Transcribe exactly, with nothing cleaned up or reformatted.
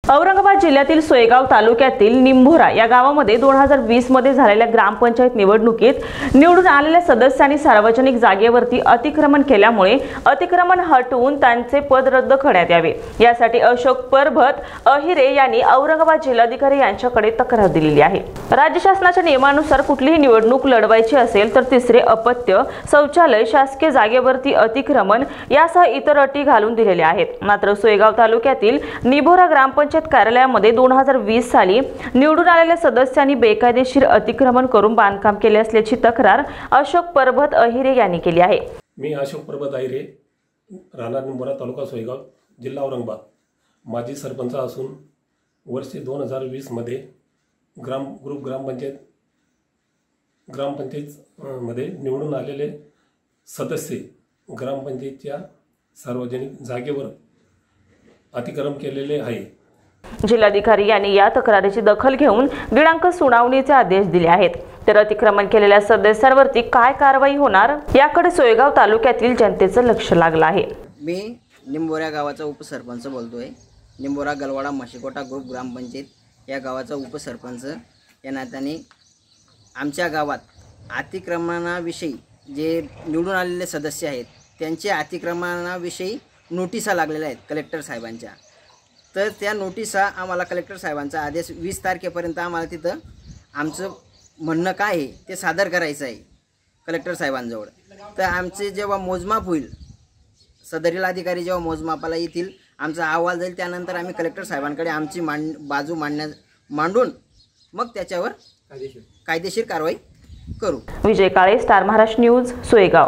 औरंगाबाद जिल्ह्यातील सोयगाव तालुक्यातील निंभोरा या गावामध्ये दोन हजार वीस मध्ये झालेल्या ग्रामपंचायत निवडणुकीत निवडून आलेल्या सदस्यांनी सार्वजनिक जागेवरती अतिक्रमण केल्यामुळे अतिक्रमण हटवून त्यांचे पद रद्द करण्यात यावे यासाठी अशोक परभत अहिरे यांनी औरंगाबाद जिल्हाधिकारी यांच्याकडे तक्रार दिलेली आहे। राज्य शासनाच्या नियमानुसार कुठलीही निवडणूक लढवायची असेल तर तिसरे अपत्य, शौचालय, शासकीय जागेवरती अतिक्रमण यासह इतर अटी घालून दिलेल्या आहेत। मात्र सोयगाव तालुक्यातील निंभोरा ग्रामपंचायत कार्यालयामध्ये दोन हजार वीस साली निवडून आलेल्या सदस्यांनी बेकायदेशीर अतिक्रमण करून बांधकाम केले असल्याची तक्रार अशोक परभत अहिरे यांनी केली आहे। मी अशोक परभत अहिरे, राहणार निंभोरा, तालुका सोयगाव, जिल्हा औरंगाबाद, माजी सरपंच असून वर्षे दोन हजार वीस मध्ये ग्राम ग्रुप ग्रामपंचायत ग्रामपंचायत मध्ये निवडून आलेले सदस्य ग्रामपंचायतच्या सार्वजनिक जागेवर अतिक्रमण केलेले आहे। जिल्हाधिकारी यांनी या तक्रारीची दखल घेऊन दिनांक सुनावणीचे आदेश दिले आहेत। तर अतिक्रमण केलेल्या सदस्यांवरती काय कारवाई होणार याकडे सोयगाव तालुक्यातील जनतेचं लक्ष लागलं आहे। मी निंभोरा गावाचा उपसरपंच बोलतोय। निंभोरा गलवाडा मशीकोटा ग्रुप ग्रामपंचायत या गावाचा उपसरपंच या नात्याने आमच्या गावात अतिक्रमणाविषयी जे निवडून आलेले सदस्य आहेत त्यांच्या अतिक्रमणाविषयी नोटिसा लागलेल्या आहेत कलेक्टर साहेबांच्या। तर त्या नोटिसा आम्हाला कलेक्टर साहेबांचा आदेश वीस तारखेपर्यंत आम्हाला तिथं आमचं म्हणणं काय आहे ते सादर करायचं आहे कलेक्टर साहेबांजवळ। तर आमचे जेव्हा मोजमाप होईल, सदरील अधिकारी जेव्हा मोजमापाला येतील, आमचा अहवाल जाईल, त्यानंतर आम्ही कलेक्टर साहेबांकडे आमची मांड बाजू मांडण्या मांडून मग त्याच्यावर कायदेशीर कारवाई करू। Vijay Kale, star Maharashtra news, Soygaon.